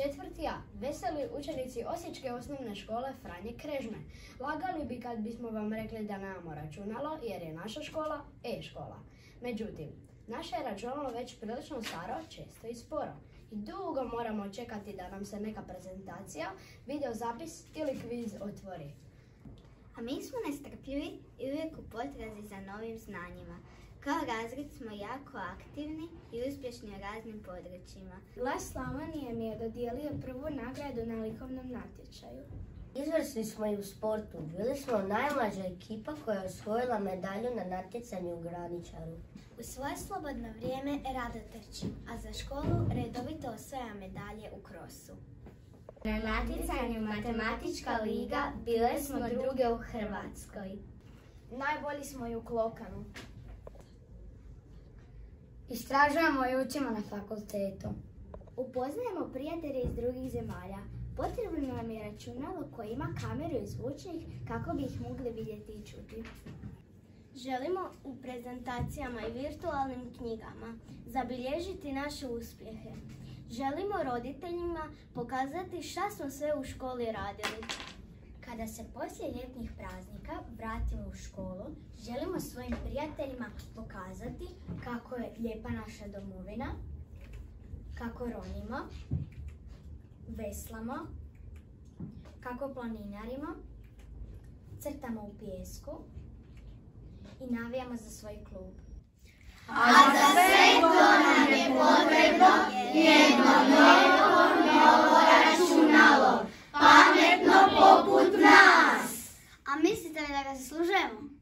4. A. Veseli učenici Osječke osnovne škole Franje Krežme. Lagali bi kad bismo vam rekli da nemamo računalo jer je naša škola e-škola. Međutim, naše je računalo već prilično staro, često i sporo. I dugo moramo čekati da nam se neka prezentacija, videozapis ili kviz otvori. A mi smo nestrpljivi i uvijek u potrazi za novim znanjima. Kao razred smo jako aktivni i uspješni u raznim područjima. Glas Slavonije mi je dodijelio prvu nagradu na likovnom natječaju. Izvrsni smo i u sportu. Bili smo najmlađa ekipa koja je osvojila medalju na natjecanju u graničaru. U svoje slobodno vrijeme rado trčim, a za školu redovito osvajam medalje u krosu. Na natjecanju Matematička liga bile smo druge u Hrvatskoj. Najbolji smo i u klokanu. Istražujemo i učimo na fakultetu. Upoznajemo prijatelje iz drugih zemalja. Potrebno nam je računalo koje ima kameru i zvučnik kako bi ih mogli vidjeti i čuti. Želimo u prezentacijama i virtualnim knjigama zabilježiti naše uspjehe. Želimo roditeljima pokazati šta smo sve u školi radili. Kada se poslije ljetnih praznika vratimo u školu, želimo svojim prijateljima pokazati kako je lijepa naša domovina, kako ronimo, veslamo, kako planinarimo, crtamo u pijesku i navijamo za svoj klub. A za sve to nam je potrebno jedno novo računalo, pametno poput nas. A mislite li da ga zaslužujemo?